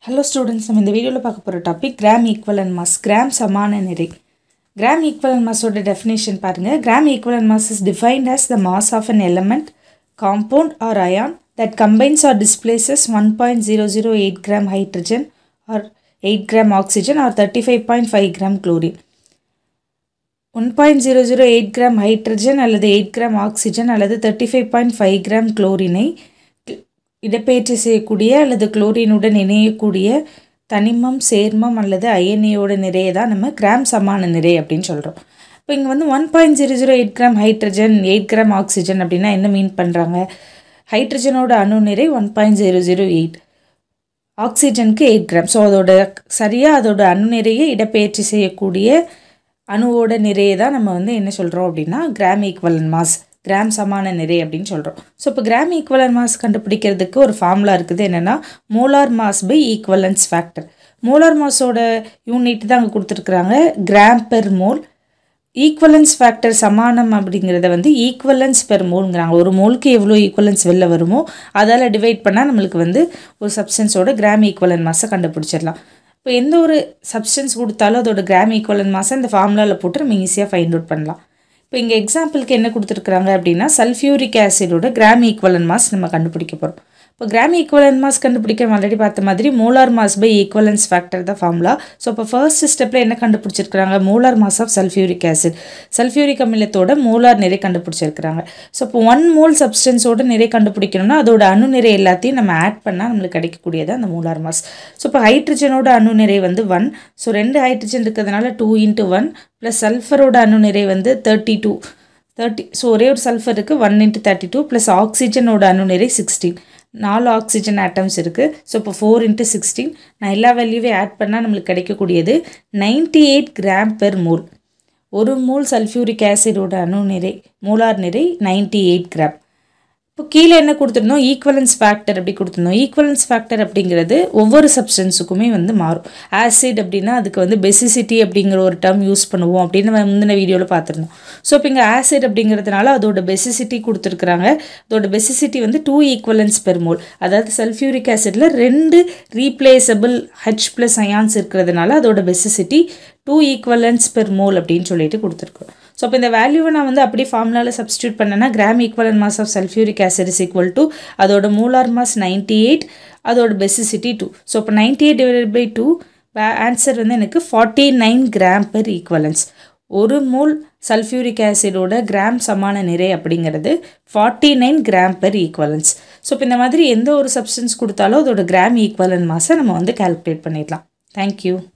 Hello students, நம்ம இந்த வீடியோல பார்க்க போற topic gram equivalent mass, gram சமான நிறை. Gram equivalent mass ஓட definition பாருங்க. Gram equivalent mass is defined as the mass of an element, compound or ion that combines or displaces 1.008 gram hydrogen or 8 gram oxygen or 35.5 gram chlorine. 1.008 gram hydrogen அல்லது 8 gram oxygen அல்லது 35.5 gram chlorine இடப்பெயர்ச்சி செய்யக்கூடிய அல்லது குளோரினுடன் இணையக்கூடிய தனிமம் சேர்மம் அல்லது அயனியோட நிறையை தான் நம்ம கிராம் சமான நிறை அப்படின்னு சொல்கிறோம். இப்போ இங்கே வந்து 1.008 கிராம் ஹைட்ரஜன் 8 கிராம் ஆக்சிஜன் அப்படின்னா என்ன மீன் பண்ணுறாங்க? ஹைட்ரஜனோட அணு நிறை 1.008, ஆக்சிஜனுக்கு 8 கிராம். ஸோ அதோட அணு நிறையை இடப்பெயர்ச்சி செய்யக்கூடிய அணுவோட நிறையை தான் நம்ம வந்து என்ன சொல்கிறோம் அப்படின்னா கிராம் ஈக்குவலன்ட் மாஸ், கிராம் சமான நிறை அப்படின்னு சொல்கிறோம். ஸோ இப்போ கிராம் ஈக்குவலன்ட் மாஸ் கண்டுபிடிக்கிறதுக்கு ஒரு ஃபார்முலா இருக்குது. என்னென்னா molar mass by equivalence factor. Molar மாஸோட யூனிட் தான் அங்கே கொடுத்துருக்குறாங்க, gram per mole. Equivalence factor சமானம் அப்படிங்கிறத வந்து ஈக்குவலன்ஸ் பெர் மோல்ங்கிறாங்க. ஒரு மோலுக்கு எவ்வளோ ஈக்குவலன்ஸ் வெளில வருமோ அதால் டிவைட் பண்ணால் நம்மளுக்கு வந்து ஒரு சப்ஸ்டன்ஸோட கிராம் ஈக்குவலன்ட் மாஸை கண்டுபிடிச்சிடலாம். இப்போ எந்த ஒரு சப்ஸ்டன்ஸ் கொடுத்தாலும் அதோட கிராம் ஈக்குவலன்ட் மாஸை இந்த ஃபார்முலாவில் போட்டு நம்ம ஈஸியாக ஃபைண்ட் அவுட் பண்ணலாம். இப்போ இங்கே எக்ஸாம்பிளுக்கு என்ன கொடுத்துருக்குறாங்க அப்படின்னா சல்ஃபியூரிக் ஆசிடோட கிராம் ஈக்குவலன்ட் மாஸ் நம்ம கண்டுபிடிக்க போகிறோம். இப்போ கிராம் ஈக்குவலன்ட் மாஸ் கண்டுபிடிக்க ஆல்ரெடி பார்த்த மாதிரி molar mass by equivalence factor தான் ஃபார்முலா. ஸோ இப்போ ஃபர்ஸ்ட் ஸ்டெப்பில் என்ன கண்டுபிடிச்சிருக்கிறாங்க? Molar mass of sulphuric acid, sulphuric அமிலத்தோட மோலார் நிறை கண்டுபிடிச்சிருக்கிறாங்க. ஸோ இப்போ 1 மோல் சப்ஸ்டன்ஸோட நிறை கண்டுபிடிக்கணும்னா அதோட அணு நிறை எல்லாத்தையும் நம்ம ஆட் பண்ணால் நம்மளுக்கு கிடைக்கக்கூடியது அந்த மோலார் மாஸ். ஸோ இப்போ ஹைட்ரஜனோட அணு நிறை வந்து 1. ஸோ 2 ஹைட்ரஜன் இருக்கிறதுனால 2 × 1 ப்ளஸ் சல்ஃபரோட அணு நிறை வந்து 30. ஸோ ஒரே ஒரு சல்ஃபர் இருக்குது, 1 × 32 ப்ளஸ் ஆக்சிஜனோட அணு நிறை 16. 4 ஆக்சிஜன் ஆட்டம்ஸ் இருக்குது. ஸோ இப்போ 4 × 16 நான் எல்லா வேல்யூவே ஆட் பண்ணால் நம்மளுக்கு கிடைக்கக்கூடியது 98 கிராம் பெர் மோல். ஒரு மோல் சல்ஃபியூரிக் ஆசிடோட அணு நிறை மோலார் நிறை 98 கிராம். இப்போ கீழே என்ன கொடுத்துருந்தோம்? ஈக்குவலன்ஸ் ஃபேக்டர் அப்படி கொடுத்துருந்தோம். ஈக்குவலன்ஸ் ஃபேக்டர் அப்படிங்கிறது ஒவ்வொரு சப்ஸ்டன்ஸுக்குமே வந்து மாறும். ஆசிட் அப்படின்னா அதுக்கு வந்து பெசிசிட்டி அப்படிங்கிற ஒரு டேர்ம் யூஸ் பண்ணுவோம் அப்படின்னு நம்ம முந்தின வீடியோவில் பார்த்துருந்தோம். ஸோ இப்போ இங்கே ஆசிட் அப்படிங்கிறதுனால அதோட பெசிசிட்டி கொடுத்துருக்குறாங்க. அதோட பெசிசிட்டி வந்து 2 ஈக்குவலன்ஸ் பெர் மோல். அதாவது சல்ஃபியூரிக் ஆசிடில் 2 ரீப்ளேசபிள் H+ அயான்ஸ் இருக்கிறதுனால அதோட பெசிசிட்டி 2 ஈக்குவலன்ஸ் பெர் மோல் அப்படின்னு சொல்லிட்டு கொடுத்துருக்கோம். ஸோ இப்போ இந்த வேல்யூவை நான் வந்து அப்படியே ஃபார்முலாவில் சப்ஸ்டியூட் பண்ணேன்னா gram equivalent mass of sulphuric acid is equal to அதோட மோலார் மாஸ் 98, அதோட பெசிசிட்டி 2. ஸோ இப்போ 98/2 ஆன்சர் வந்து எனக்கு 49 கிராம் பெர் ஈக்குவலன்ஸ். ஒரு மோல் சல்ஃபியூரிக் ஆசிடோட கிராம் சமான நிறை அப்படிங்கிறது 49 கிராம் பெர் ஈக்குவலன்ஸ். ஸோ இப்போ இந்த மாதிரி எந்த ஒரு சப்ஸ்டன்ஸ் கொடுத்தாலும் அதோட கிராம் ஈக்குவலன்ட் மாஸை நம்ம வந்து கால்குலேட் பண்ணிடலாம். தேங்க்யூ.